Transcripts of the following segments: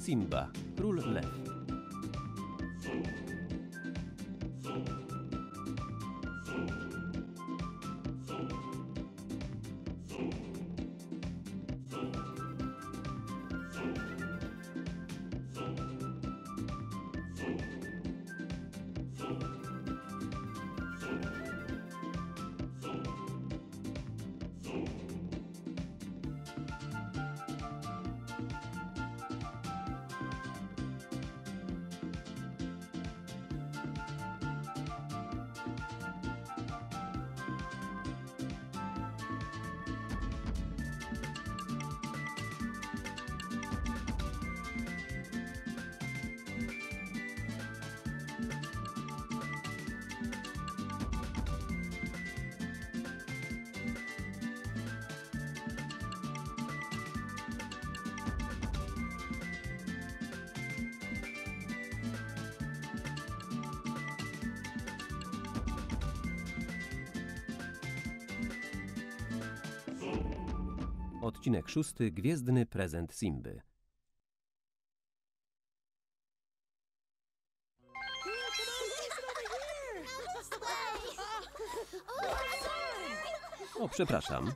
Simba, król lew. Odcinek 6. Gwiezdny prezent Simby. O, przepraszam.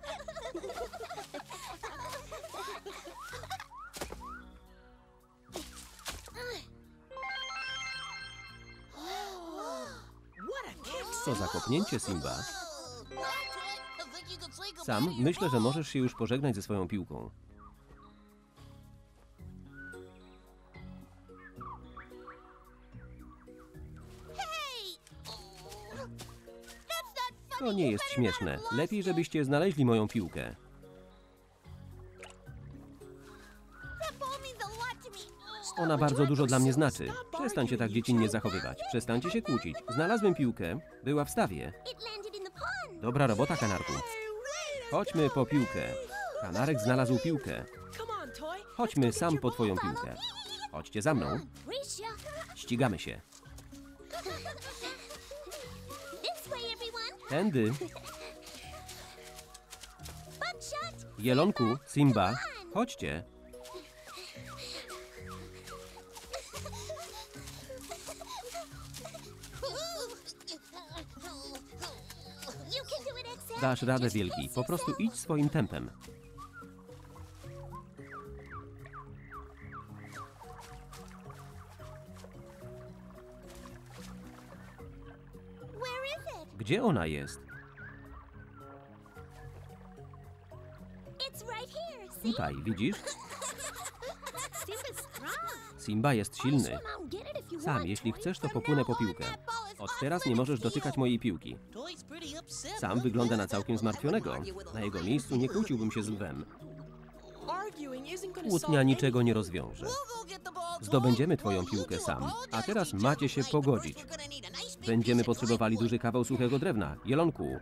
Co za kopnięcie, Simba. Sam, myślę, że możesz się już pożegnać ze swoją piłką. To nie jest śmieszne. Lepiej, żebyście znaleźli moją piłkę. Ona bardzo dużo dla mnie znaczy. Przestań się tak dziecinnie zachowywać. Przestańcie się kłócić. Znalazłem piłkę. Była w stawie. Dobra robota, kanarku. Chodźmy po piłkę. Kanarek znalazł piłkę. Chodźmy sam po twoją piłkę. Chodźcie za mną. Ścigamy się. Tędy. Jelonku, Simba, chodźcie. Dasz radę, wielki. Po prostu idź swoim tempem. Gdzie ona jest? Tutaj, widzisz? Simba jest silny. Sam, jeśli chcesz, to popłynę po piłkę. Od teraz nie możesz dotykać mojej piłki. Sam wygląda na całkiem zmartwionego. Na jego miejscu nie kłóciłbym się z lwem. Kłótnia niczego nie rozwiąże. Zdobędziemy twoją piłkę, Sam. A teraz macie się pogodzić. Będziemy potrzebowali duży kawał suchego drewna. Jelonku.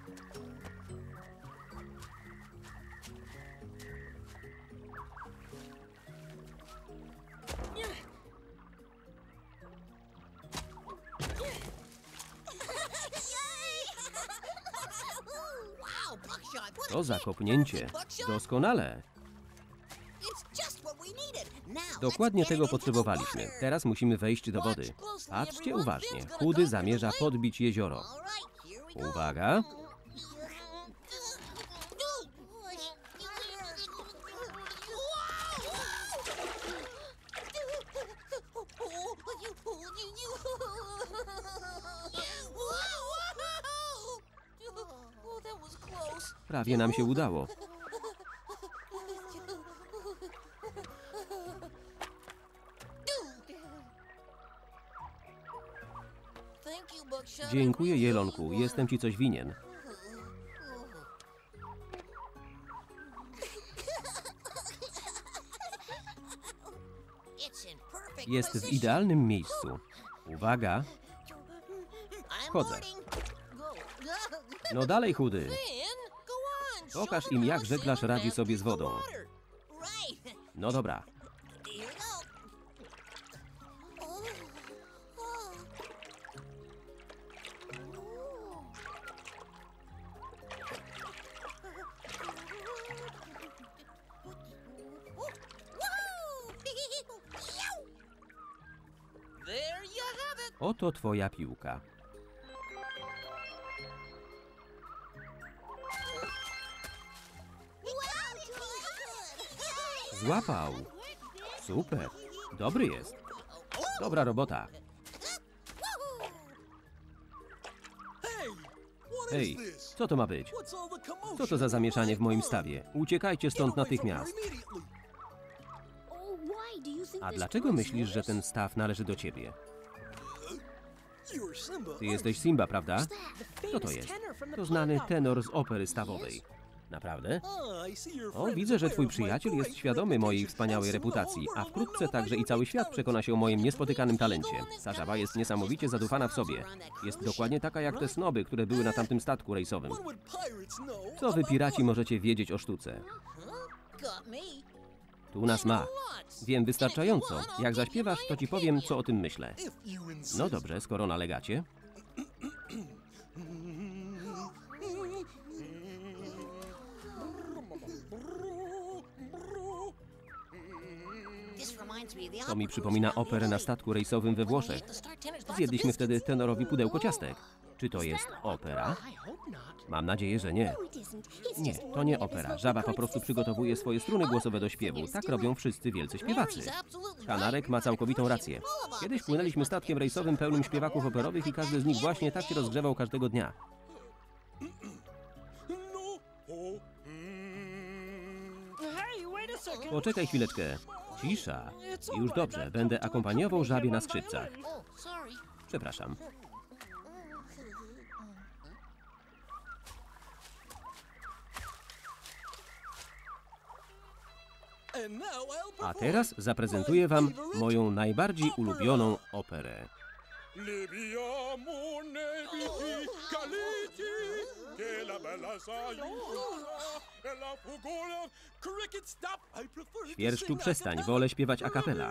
To za kopnięcie. Doskonale. Dokładnie tego potrzebowaliśmy. Teraz musimy wejść do wody. Patrzcie uważnie. Chudy zamierza podbić jezioro. Uwaga. Prawie nam się udało. Dziękuję, Jelonku. Jestem ci coś winien. Jest w idealnym miejscu. Uwaga. Wchodzę. No dalej, chudy. Pokaż im, jak żeglarz radzi sobie z wodą. No dobra. Oto twoja piłka. Złapał. Super. Dobry jest. Dobra robota. Hej, co to ma być? Co to za zamieszanie w moim stawie? Uciekajcie stąd natychmiast. A dlaczego myślisz, że ten staw należy do ciebie? Ty jesteś Simba, prawda? Kto to jest? To znany tenor z opery stawowej. Naprawdę? O, widzę, że twój przyjaciel jest świadomy mojej wspaniałej reputacji, a wkrótce także i cały świat przekona się o moim niespotykanym talencie. Sażawa jest niesamowicie zadufana w sobie. Jest dokładnie taka jak te snoby, które były na tamtym statku rejsowym. Co wy piraci możecie wiedzieć o sztuce? Tu nas ma. Wiem wystarczająco. Jak zaśpiewasz, to ci powiem, co o tym myślę. No dobrze, skoro nalegacie. To mi przypomina operę na statku rejsowym we Włoszech. Zjedliśmy wtedy tenorowi pudełko ciastek. Czy to jest opera? Mam nadzieję, że nie. Nie, to nie opera. Żaba po prostu przygotowuje swoje struny głosowe do śpiewu. Tak robią wszyscy wielcy śpiewacy. Kanarek ma całkowitą rację. Kiedyś płynęliśmy statkiem rejsowym pełnym śpiewaków operowych i każdy z nich właśnie tak się rozgrzewał każdego dnia. Poczekaj chwileczkę. Cisza. Już dobrze, będę akompaniował żabie na skrzypcach. Przepraszam. A teraz zaprezentuję wam moją najbardziej ulubioną operę. Świerszczu, przestań, wolę śpiewać a cappella.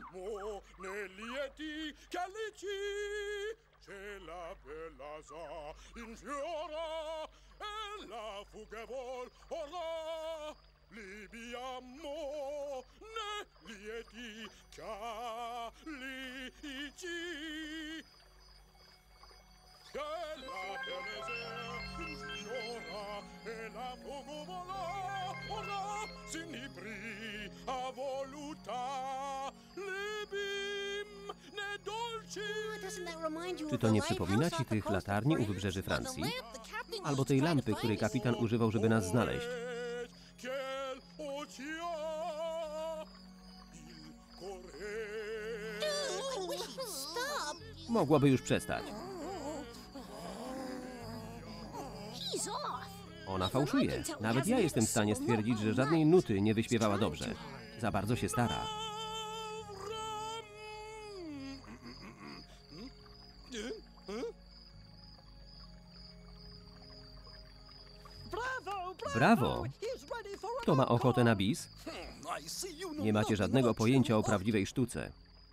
Czy to nie przypomina ci tych latarni u wybrzeży Francji? Albo tej lampy, której kapitan używał, żeby nas znaleźć? Mogłaby już przestać. Ona fałszuje. Nawet ja jestem w stanie stwierdzić, że żadnej nuty nie wyśpiewała dobrze. Za bardzo się stara. Brawo! Kto ma ochotę na bis? Nie macie żadnego pojęcia o prawdziwej sztuce.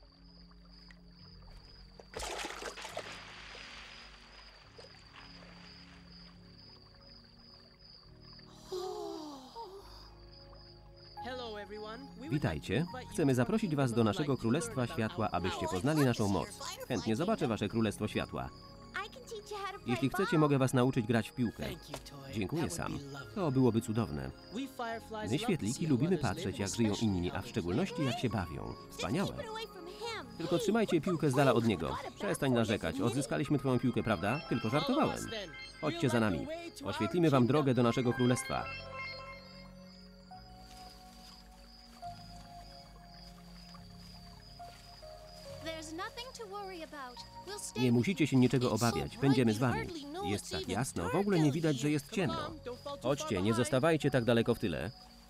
Witajcie. Chcemy zaprosić was do naszego Królestwa Światła, abyście poznali naszą moc. Chętnie zobaczę wasze Królestwo Światła. Jeśli chcecie, mogę was nauczyć grać w piłkę. Dziękuję, Sam. To byłoby cudowne. My, świetliki, lubimy patrzeć, jak żyją inni, a w szczególności, jak się bawią. Wspaniałe. Tylko trzymajcie piłkę z dala od niego. Przestań narzekać. Odzyskaliśmy twoją piłkę, prawda? Tylko żartowałem. Chodźcie za nami. Oświetlimy wam drogę do naszego królestwa. Nie musicie się niczego obawiać. Będziemy z wami. Jest tak jasno. W ogóle nie widać, że jest ciemno. Chodźcie, nie zostawajcie tak daleko w tyle.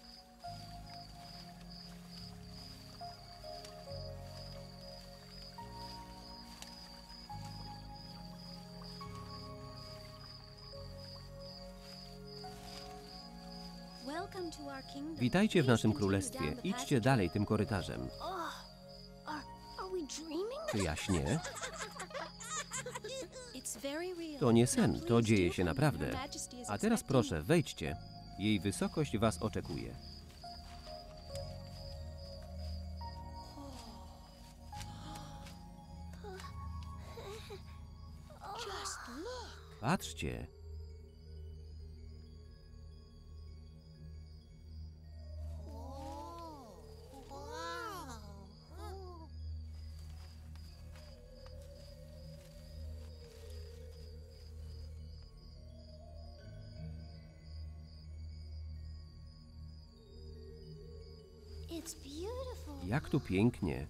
Witajcie w naszym królestwie. Idźcie dalej tym korytarzem. Czy ja śnię? To nie sen, to dzieje się naprawdę. A teraz proszę, wejdźcie. Jej wysokość was oczekuje. Patrzcie. Jak tu pięknie.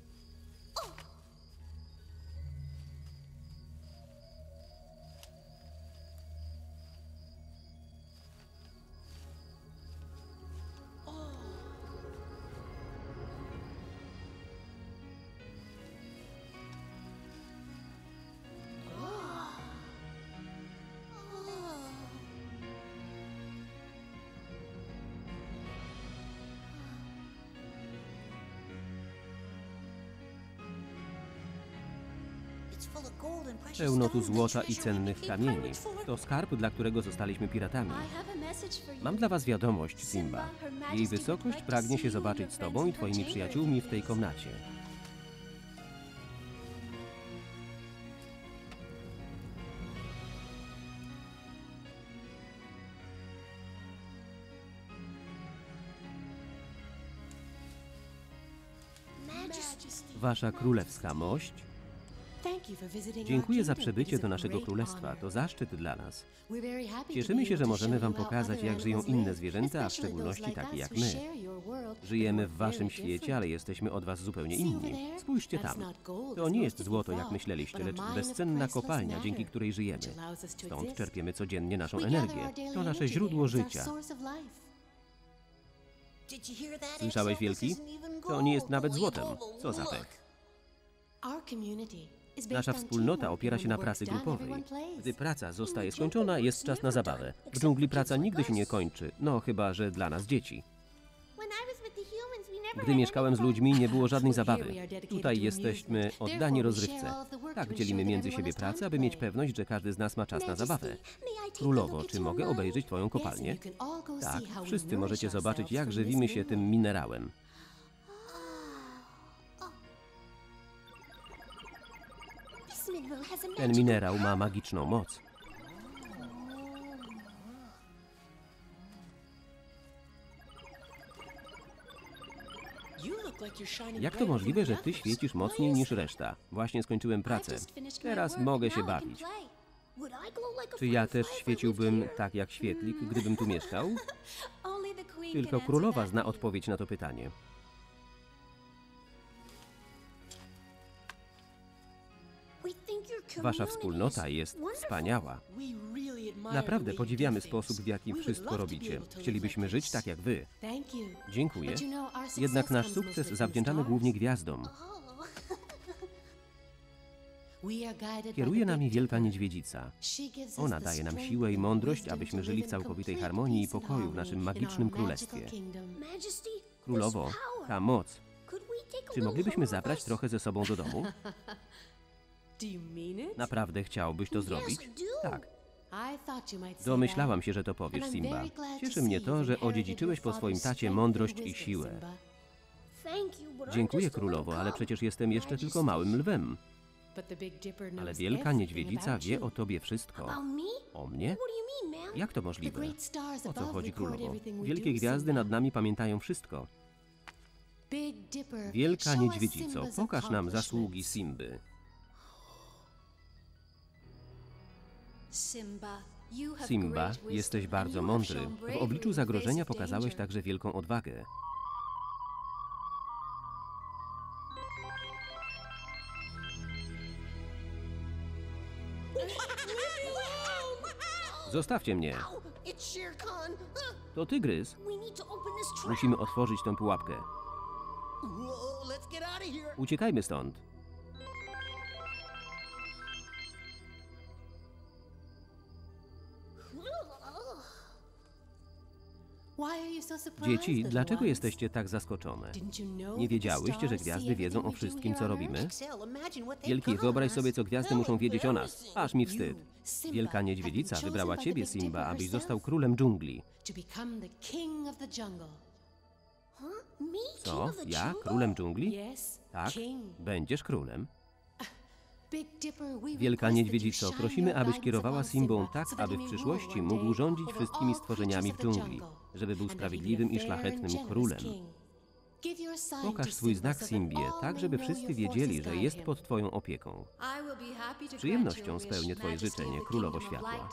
Pełno tu złota i cennych kamieni. To skarb, dla którego zostaliśmy piratami. Mam dla was wiadomość, Simba. Jej wysokość pragnie się zobaczyć z tobą i twoimi przyjaciółmi w tej komnacie. Wasza królewska mość, dziękuję za przybycie do naszego królestwa. To zaszczyt dla nas. Cieszymy się, że możemy wam pokazać, jak żyją inne zwierzęta, a w szczególności takie jak my. Żyjemy w waszym świecie, ale jesteśmy od was zupełnie inni. Spójrzcie tam. To nie jest złoto, jak myśleliście, lecz bezcenna kopalnia, dzięki której żyjemy. Stąd czerpiemy codziennie naszą energię. To nasze źródło życia. Słyszałeś, Wielki? To nie jest nawet złotem. Co za pech. Nasza wspólnota opiera się na pracy grupowej. Gdy praca zostaje skończona, jest czas na zabawę. W dżungli praca nigdy się nie kończy, no chyba że dla nas dzieci. Gdy mieszkałem z ludźmi, nie było żadnej zabawy. Tutaj jesteśmy oddani rozrywce. Tak dzielimy między siebie pracę, aby mieć pewność, że każdy z nas ma czas na zabawę. Królowo, czy mogę obejrzeć twoją kopalnię? Tak, wszyscy możecie zobaczyć, jak żywimy się tym minerałem. Ten minerał ma magiczną moc. Jak to możliwe, że ty świecisz mocniej niż reszta? Właśnie skończyłem pracę. Teraz mogę się bawić. Czy ja też świeciłbym tak jak świetlik, gdybym tu mieszkał? Tylko królowa zna odpowiedź na to pytanie. Wasza wspólnota jest wspaniała. Naprawdę podziwiamy sposób, w jaki wszystko robicie. Chcielibyśmy żyć tak jak wy. Dziękuję. Jednak nasz sukces zawdzięczamy głównie gwiazdom. Kieruje nami wielka niedźwiedzica. Ona daje nam siłę i mądrość, abyśmy żyli w całkowitej harmonii i pokoju w naszym magicznym królestwie. Królowo, ta moc. Czy moglibyśmy zabrać trochę ze sobą do domu? Naprawdę chciałbyś to zrobić? Tak. Domyślałam się, że to powiesz, Simba. Cieszy mnie to, że odziedziczyłeś po swoim tacie mądrość i siłę. Dziękuję, królowo, ale przecież jestem jeszcze tylko małym lwem. Ale wielka niedźwiedzica wie o tobie wszystko. O mnie? Jak to możliwe? O co chodzi, królowo? Wielkie gwiazdy nad nami pamiętają wszystko. Wielka niedźwiedzico, pokaż nam zasługi Simby. Simba, jesteś bardzo mądry. W obliczu zagrożenia pokazałeś także wielką odwagę. Zostawcie mnie. To tygrys. Musimy otworzyć tę pułapkę. Uciekajmy stąd. Dzieci, dlaczego jesteście tak zaskoczone? Nie wiedziałyście, że gwiazdy wiedzą o wszystkim, co robimy? Wielki, wyobraź sobie, co gwiazdy muszą wiedzieć o nas. Aż mi wstyd. Wielka niedźwiedzica wybrała ciebie, Simba, abyś został królem dżungli. Co? Ja? Królem dżungli? Tak, będziesz królem. Wielka Niedźwiedzico, prosimy, abyś kierowała Simbą tak, aby w przyszłości mógł rządzić wszystkimi stworzeniami w dżungli, żeby był sprawiedliwym i szlachetnym królem. Pokaż swój znak Simbie, tak żeby wszyscy wiedzieli, że jest pod twoją opieką. Z przyjemnością spełnię twoje życzenie, Królowo Światła.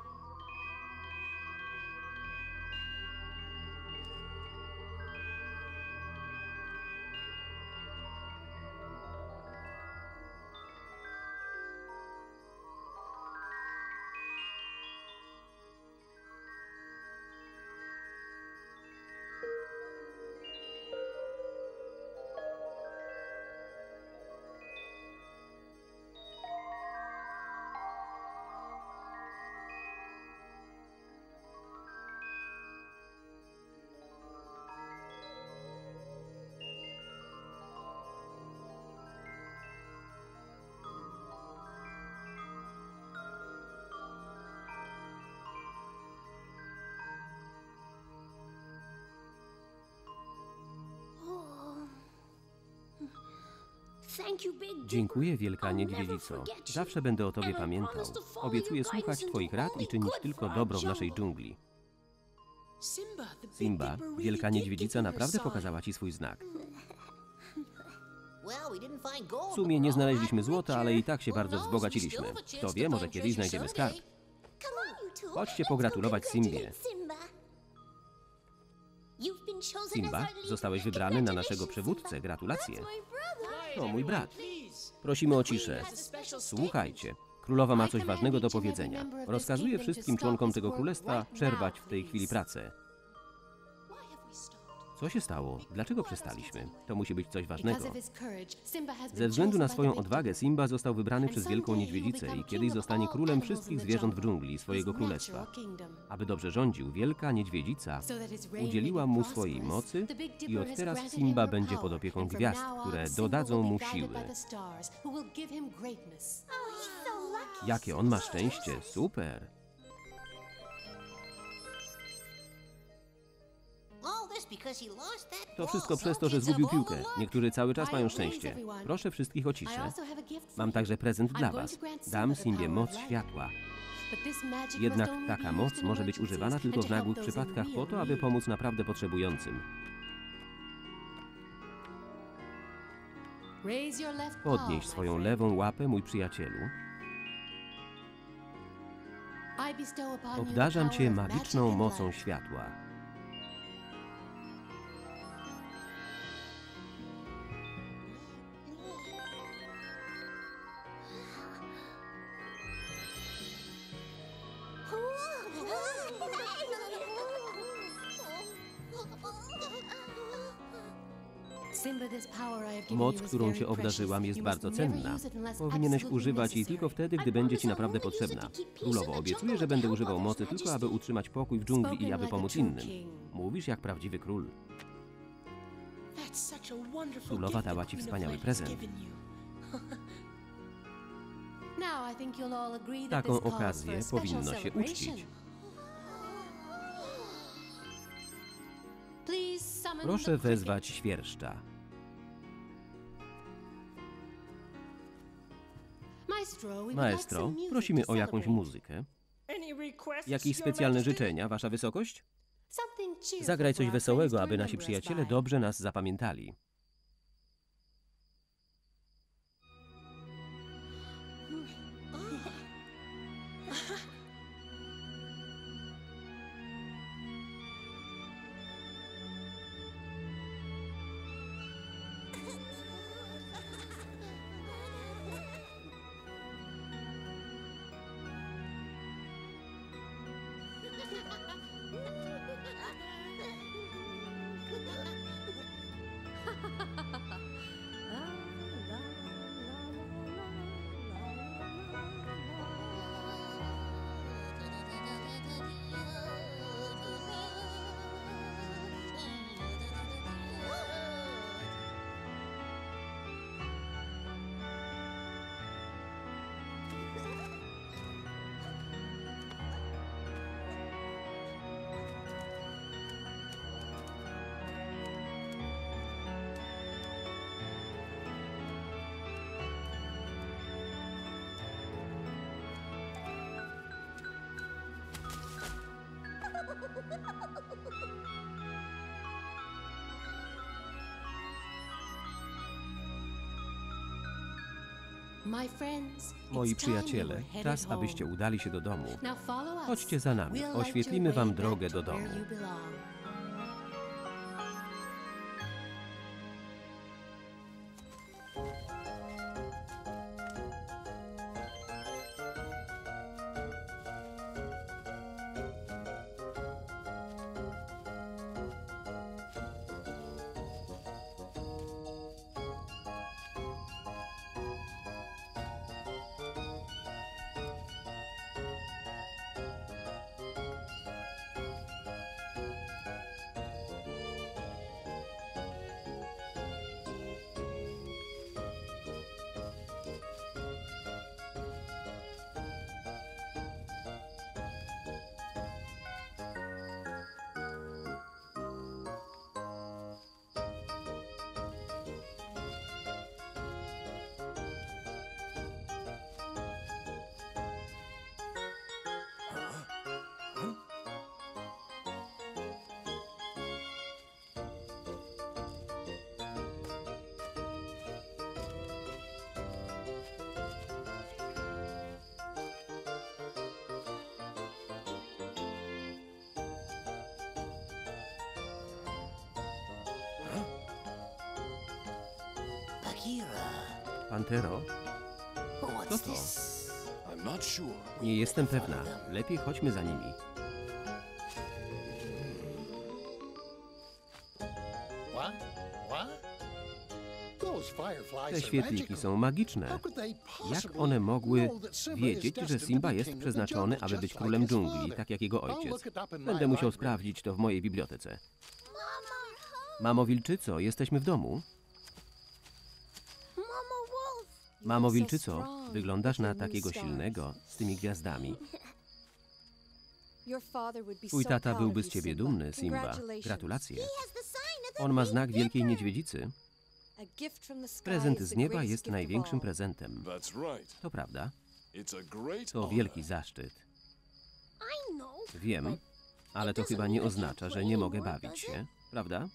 Dziękuję, Wielka Niedźwiedzico. Zawsze będę o tobie pamiętał. Obiecuję słuchać twoich rad i czynić tylko dobro w naszej dżungli. Simba, Wielka Niedźwiedzica naprawdę pokazała ci swój znak. W sumie nie znaleźliśmy złota, ale i tak się bardzo wzbogaciliśmy. Kto wie, może kiedyś znajdziemy skarb. Chodźcie pogratulować Simbie. Simba, zostałeś wybrany na naszego przywódcę. Gratulacje. To mój brat. Prosimy o ciszę. Słuchajcie. Królowa ma coś ważnego do powiedzenia. Rozkazuje wszystkim członkom tego królestwa przerwać w tej chwili pracę. Co się stało? Dlaczego przestaliśmy? To musi być coś ważnego. Ze względu na swoją odwagę Simba został wybrany przez Wielką Niedźwiedzicę i kiedyś zostanie królem wszystkich zwierząt w dżungli swojego królestwa. Aby dobrze rządził, Wielka Niedźwiedzica udzieliła mu swojej mocy i od teraz Simba będzie pod opieką gwiazd, które dodadzą mu siły. Jakie on ma szczęście! Super! To wszystko przez to, że zgubił piłkę. Niektórzy cały czas mają szczęście. Proszę wszystkich o ciszę. Mam także prezent dla was. Dam Simbie moc światła. Jednak taka moc może być używana tylko w nagłych przypadkach po to, aby pomóc naprawdę potrzebującym. Podnieś swoją lewą łapę, mój przyjacielu. Obdarzam cię magiczną mocą światła. Moc, którą cię obdarzyłam, jest bardzo cenna. Powinieneś używać jej tylko wtedy, gdy będzie ci naprawdę potrzebna. Królowo, obiecuję, że będę używał mocy tylko, aby utrzymać pokój w dżungli i aby pomóc innym. Mówisz jak prawdziwy król. Królowa dała ci wspaniały prezent. Taką okazję powinno się uczcić. Proszę wezwać świerszcza. Maestro, prosimy o jakąś muzykę. Jakieś specjalne życzenia, wasza wysokość? Zagraj coś wesołego, aby nasi przyjaciele dobrze nas zapamiętali. Moi przyjaciele, czas, abyście udali się do domu. Chodźcie za nami, oświetlimy wam drogę do domu. Pantero? Co to? Nie jestem pewna. Lepiej chodźmy za nimi. Te świetliki są magiczne. Jak one mogły wiedzieć, że Simba jest przeznaczony, aby być królem dżungli, tak jak jego ojciec? Będę musiał sprawdzić to w mojej bibliotece. Mamo Wilczyco, jesteśmy w domu? Mamo Wilczyco, wyglądasz na takiego silnego z tymi gwiazdami. Twój tata byłby z ciebie dumny, Simba. Gratulacje. On ma znak Wielkiej Niedźwiedzicy. Prezent z nieba jest największym prezentem. To prawda. To wielki zaszczyt. Wiem, ale to chyba nie oznacza, że nie mogę bawić się, prawda?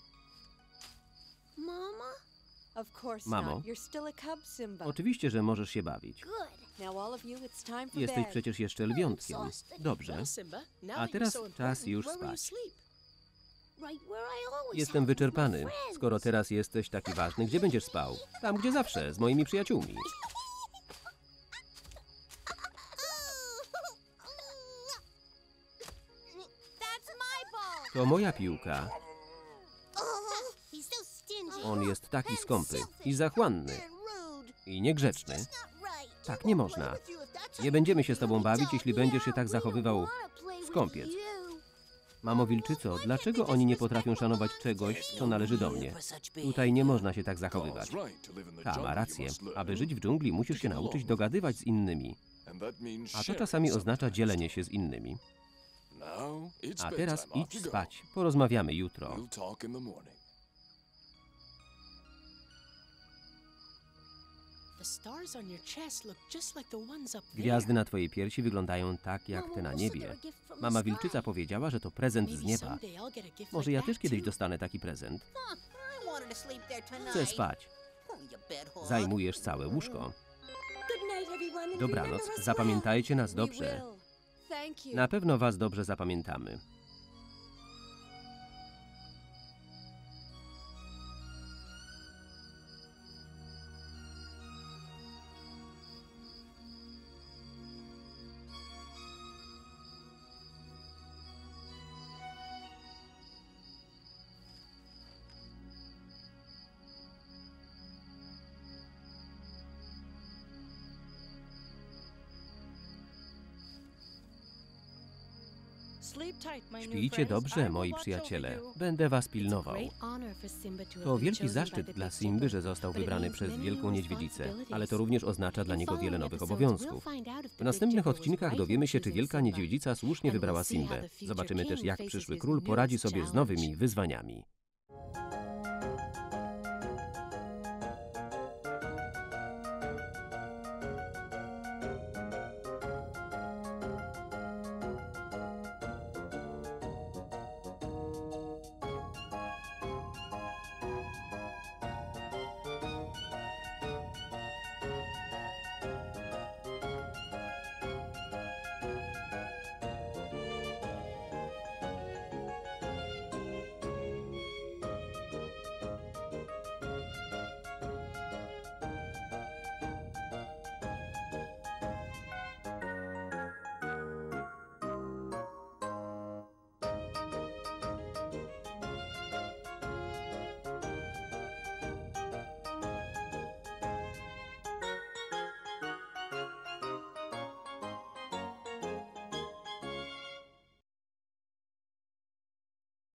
Mamo, oczywiście, że możesz się bawić. Jesteś przecież jeszcze lwiątkiem. Dobrze. A teraz czas już spać. Jestem wyczerpany. Skoro teraz jesteś taki ważny, gdzie będziesz spał? Tam, gdzie zawsze, z moimi przyjaciółmi. To moja piłka. On jest taki skąpy i zachłanny i niegrzeczny. Tak nie można. Nie będziemy się z tobą bawić, jeśli będziesz się tak zachowywał, skąpiec. Mamo Wilczyco, dlaczego oni nie potrafią szanować czegoś, co należy do mnie? Tutaj nie można się tak zachowywać. Ta ma rację. Aby żyć w dżungli, musisz się nauczyć dogadywać z innymi. A to czasami oznacza dzielenie się z innymi. A teraz idź spać. Porozmawiamy jutro. Gwiazdy na twojej piersi wyglądają tak, jak te na niebie. Mama Wilczyca powiedziała, że to prezent z nieba. Może ja też kiedyś dostanę taki prezent. Chcę spać. Zajmujesz całe łóżko. Dobranoc. Zapamiętajcie nas dobrze. Na pewno was dobrze zapamiętamy. Śpijcie dobrze, moi przyjaciele. Będę was pilnował. To wielki zaszczyt dla Simby, że został wybrany przez Wielką Niedźwiedzicę, ale to również oznacza dla niego wiele nowych obowiązków. W następnych odcinkach dowiemy się, czy Wielka Niedźwiedzica słusznie wybrała Simbę. Zobaczymy też, jak przyszły król poradzi sobie z nowymi wyzwaniami.